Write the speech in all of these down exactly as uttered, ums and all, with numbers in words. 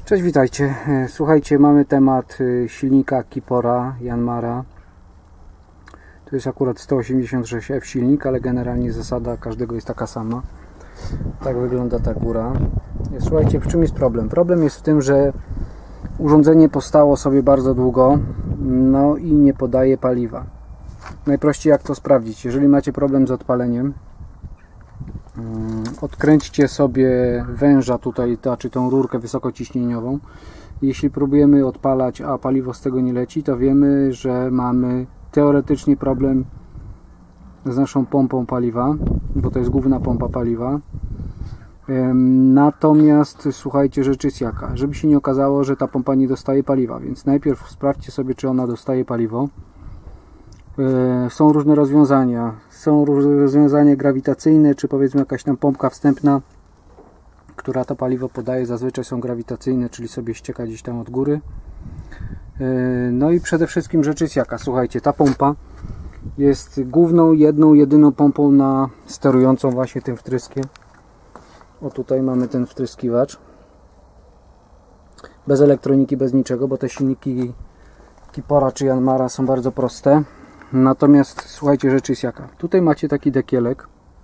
Cześć, witajcie. Słuchajcie, mamy temat silnika Kipora Yanmara. To jest akurat sto osiemdziesiąt sześć F silnik, ale generalnie zasada każdego jest taka sama. Tak wygląda ta góra. Słuchajcie, w czym jest problem? Problem jest w tym, że urządzenie powstało sobie bardzo długo, no i nie podaje paliwa. Najprościej jak to sprawdzić? Jeżeli macie problem z odpaleniem, odkręćcie sobie węża tutaj, czy tą rurkę wysokociśnieniową. Jeśli próbujemy odpalać, a paliwo z tego nie leci, to wiemy, że mamy teoretycznie problem z naszą pompą paliwa, bo to jest główna pompa paliwa. Natomiast słuchajcie, rzecz jest jaka, żeby się nie okazało, że ta pompa nie dostaje paliwa, więc najpierw sprawdźcie sobie, czy ona dostaje paliwo. Są różne rozwiązania, są rozwiązania grawitacyjne, czy powiedzmy jakaś tam pompka wstępna, która to paliwo podaje. Zazwyczaj są grawitacyjne, czyli sobie ścieka gdzieś tam od góry. No i przede wszystkim rzecz jest jaka, słuchajcie, ta pompa jest główną, jedną, jedyną pompą na sterującą właśnie tym wtryskiem. O, tutaj mamy ten wtryskiwacz bez elektroniki, bez niczego, bo te silniki Kipora czy Yanmara są bardzo proste. Natomiast słuchajcie, rzecz jest jaka. Tutaj macie taki dekielek.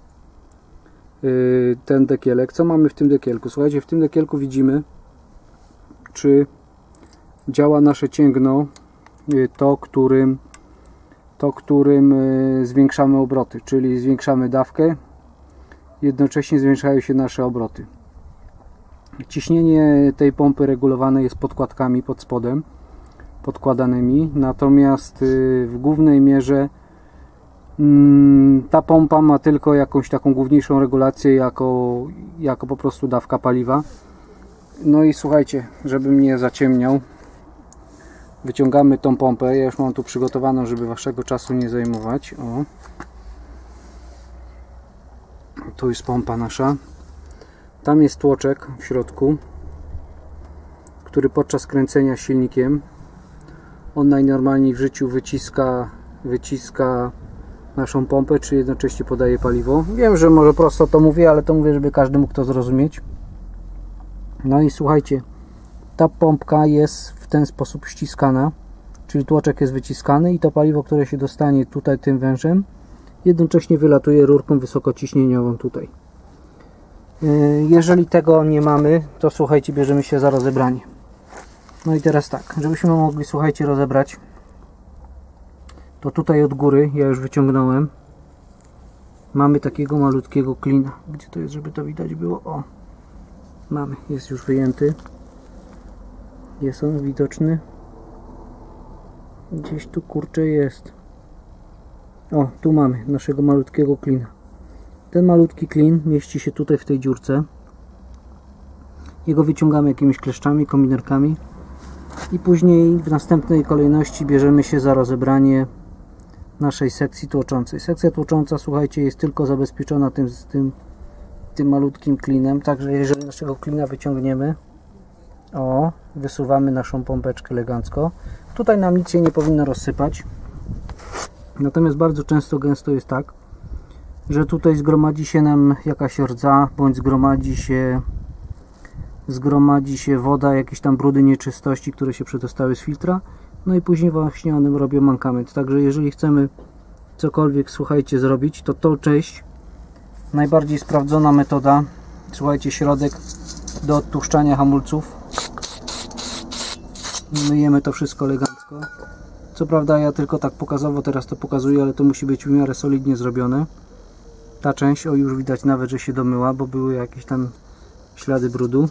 Yy, ten dekielek. Co mamy w tym dekielku? Słuchajcie, w tym dekielku widzimy, czy działa nasze cięgno, yy, to, którym, to, którym yy, zwiększamy obroty, czyli zwiększamy dawkę, jednocześnie zwiększają się nasze obroty. Ciśnienie tej pompy regulowane jest podkładkami pod spodem, podkładanymi, natomiast w głównej mierze ta pompa ma tylko jakąś taką główniejszą regulację jako, jako po prostu dawka paliwa. No i słuchajcie, żebym nie zaciemniał, wyciągamy tą pompę. Ja już mam tu przygotowaną, żeby waszego czasu nie zajmować. O, tu jest pompa nasza, tam jest tłoczek w środku, który podczas kręcenia silnikiem on najnormalniej w życiu wyciska, wyciska naszą pompę, czy jednocześnie podaje paliwo. Wiem, że może prosto to mówię, ale to mówię, żeby każdy mógł to zrozumieć. No i słuchajcie, ta pompka jest w ten sposób ściskana, czyli tłoczek jest wyciskany i to paliwo, które się dostanie tutaj tym wężem, jednocześnie wylatuje rurką wysokociśnieniową tutaj. Jeżeli tego nie mamy, to słuchajcie, bierzemy się za rozebranie. No i teraz tak, żebyśmy mogli, słuchajcie, rozebrać, to tutaj od góry, ja już wyciągnąłem, mamy takiego malutkiego klina. Gdzie to jest, żeby to widać było? O, mamy, jest już wyjęty. Jest on widoczny. Gdzieś tu, kurczę, jest. O, tu mamy naszego malutkiego klina. Ten malutki klin mieści się tutaj w tej dziurce. Jego wyciągamy jakimiś kleszczami, kombinerkami. I później w następnej kolejności bierzemy się za rozebranie naszej sekcji tłoczącej. Sekcja tłocząca, słuchajcie, jest tylko zabezpieczona tym, tym, tym malutkim klinem. Także jeżeli naszego klina wyciągniemy, o, wysuwamy naszą pompeczkę elegancko. Tutaj nam nic się nie powinno rozsypać. Natomiast bardzo często, gęsto jest tak, że tutaj zgromadzi się nam jakaś rdza, bądź zgromadzi się zgromadzi się woda, jakieś tam brudy, nieczystości, które się przedostały z filtra, no i później właśnie one robią mankament. Także jeżeli chcemy cokolwiek, słuchajcie, zrobić, to tą część, najbardziej sprawdzona metoda, słuchajcie, środek do odtłuszczania hamulców, myjemy to wszystko elegancko. Co prawda ja tylko tak pokazowo teraz to pokazuję, ale to musi być w miarę solidnie zrobione. Ta część, o, już widać nawet, że się domyła, bo były jakieś tam ślady brudu.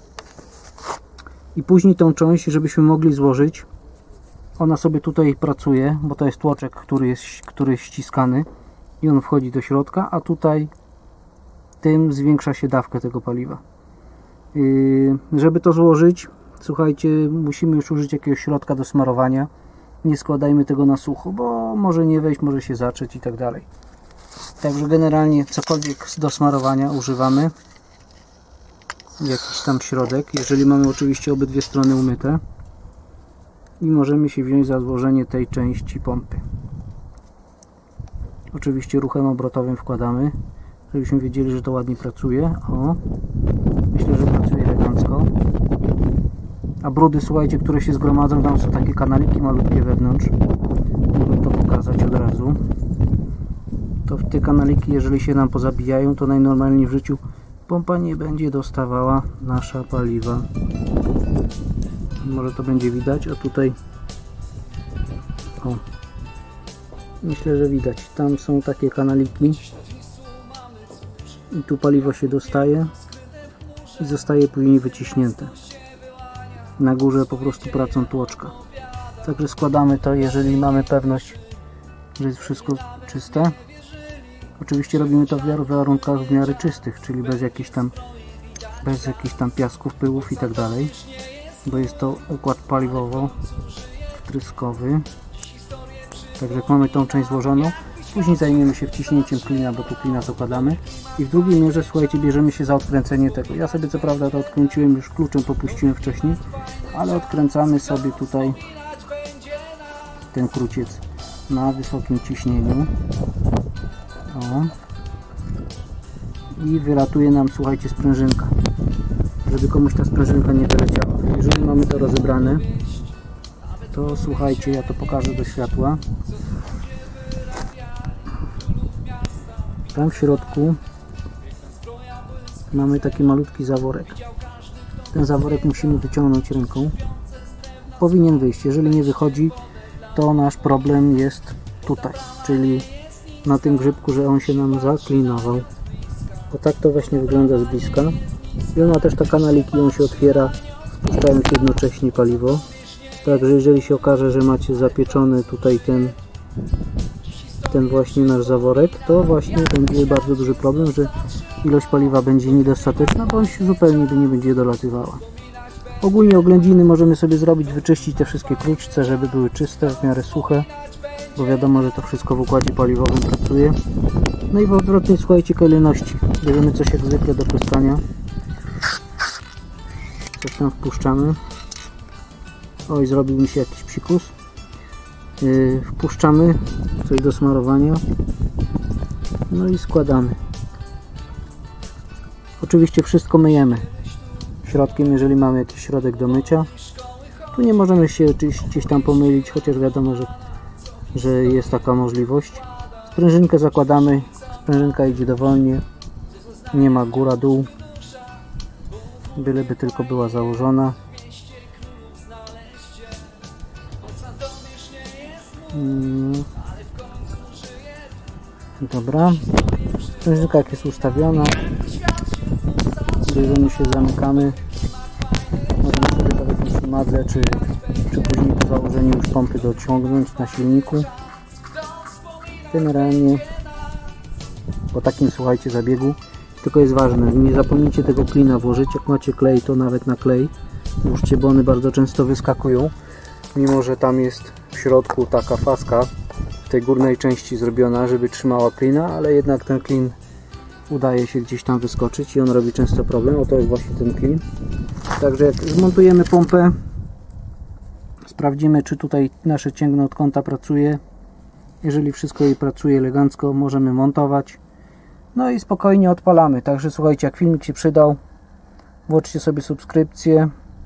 I później tą część, żebyśmy mogli złożyć, ona sobie tutaj pracuje, bo to jest tłoczek, który jest, który jest ściskany i on wchodzi do środka, a tutaj tym zwiększa się dawkę tego paliwa. Yy, żeby to złożyć, słuchajcie, musimy już użyć jakiegoś środka do smarowania. Nie składajmy tego na sucho, bo może nie wejść, może się zatrzeć i tak dalej. Także generalnie cokolwiek do smarowania używamy. Jakiś tam środek, jeżeli mamy oczywiście obydwie strony umyte, i możemy się wziąć za złożenie tej części pompy. Oczywiście ruchem obrotowym wkładamy, żebyśmy wiedzieli, że to ładnie pracuje. O, myślę, że pracuje elegancko. A brudy, słuchajcie, które się zgromadzą, tam są takie kanaliki malutkie wewnątrz. Mogę to pokazać od razu. To w te kanaliki, jeżeli się nam pozabijają, to najnormalniej w życiu pompa nie będzie dostawała nasza paliwa. Może to będzie widać, a tutaj o, myślę, że widać. Tam są takie kanaliki i tu paliwo się dostaje i zostaje później wyciśnięte. Na górze po prostu pracą tłoczka. Także składamy to, jeżeli mamy pewność, że jest wszystko czyste. Oczywiście robimy to w warunkach w miarę czystych, czyli bez jakichś tam bez jakichś tam piasków, pyłów i tak dalej, bo jest to układ paliwowo-wtryskowy. Także jak mamy tą część złożoną, później zajmiemy się wciśnięciem klina, bo tu klina zakładamy i w drugiej mierze, słuchajcie, bierzemy się za odkręcenie tego. Ja sobie co prawda to odkręciłem, już kluczem popuściłem wcześniej, ale odkręcamy sobie tutaj ten kruciec na wysokim ciśnieniu. O. I wylatuje nam, słuchajcie, sprężynka, żeby komuś ta sprężynka nie wyleciała. Jeżeli mamy to rozebrane, to słuchajcie, ja to pokażę do światła. Tam w środku mamy taki malutki zaworek. Ten zaworek musimy wyciągnąć ręką. Powinien wyjść. Jeżeli nie wychodzi, to nasz problem jest tutaj, czyli na tym grzybku, że on się nam zaklinował. O tak to właśnie wygląda z bliska. I on ma też te kanaliki, on się otwiera, wpuszczając jednocześnie paliwo. Także jeżeli się okaże, że macie zapieczony tutaj ten ten właśnie nasz zaworek, to właśnie będzie bardzo duży problem, że ilość paliwa będzie niedostateczna, bądź zupełnie by nie będzie dolatywała. Ogólnie oględziny możemy sobie zrobić, wyczyścić te wszystkie kruczce, żeby były czyste, w miarę suche, bo wiadomo, że to wszystko w układzie paliwowym pracuje. No i w odwrotnej, słuchajcie, kolejności. Bierzemy coś jak zwykle do pryskania. Coś tam wpuszczamy. Oj, zrobił mi się jakiś psikus. Yy, wpuszczamy coś do smarowania. No i składamy. Oczywiście wszystko myjemy środkiem, jeżeli mamy jakiś środek do mycia. Tu nie możemy się gdzieś tam pomylić, chociaż wiadomo, że, że jest taka możliwość. Sprężynkę zakładamy, sprężynka idzie dowolnie, nie ma góra-dół, byleby tylko była założona. Hmm. Dobra, sprężynka jak jest ustawiona, bierzemy się, zamykamy, możemy sobie powiedzmy przy madle, czy, czy później po założeniu już pompy dociągnąć na silniku. Generalnie po takim, słuchajcie, zabiegu, tylko jest ważne, nie zapomnijcie tego klina włożyć. Jak macie klej, to nawet na klej włóżcie, bo one bardzo często wyskakują, mimo że tam jest w środku taka faska w tej górnej części zrobiona, żeby trzymała klina, ale jednak ten klin udaje się gdzieś tam wyskoczyć i on robi często problem. Oto jest właśnie ten klin. Także jak zmontujemy pompę, sprawdzimy, czy tutaj nasze cięgno od kąta pracuje. Jeżeli wszystko jej pracuje elegancko, możemy montować. No i spokojnie odpalamy. Także słuchajcie, jak filmik się przydał, włączcie sobie subskrypcję.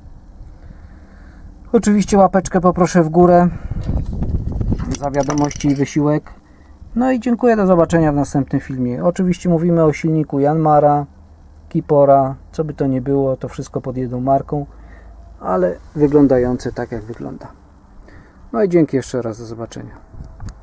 Oczywiście łapeczkę poproszę w górę za wiadomości i wysiłek. No i dziękuję, do zobaczenia w następnym filmie. Oczywiście mówimy o silniku Yanmara, Kipora, co by to nie było, to wszystko pod jedną marką, ale wyglądające tak jak wygląda. No i dzięki jeszcze raz, do zobaczenia.